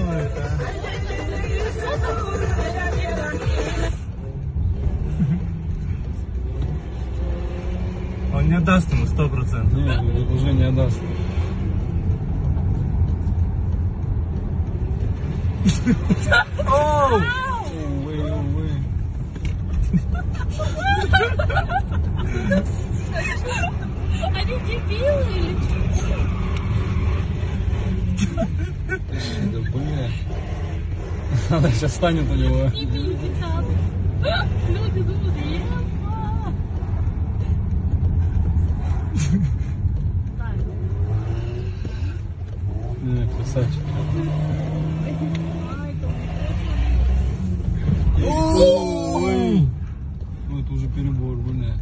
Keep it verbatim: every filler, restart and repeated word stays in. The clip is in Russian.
это? Он не отдаст ему сто процентов. Нет, уже не отдаст. Оу! Увы, увы. Они дебилы или что? Да блин. Она сейчас станет у него. Не видит там. Люди думают, еба. Не, красавчик. Ой, ну это уже перебор, блин.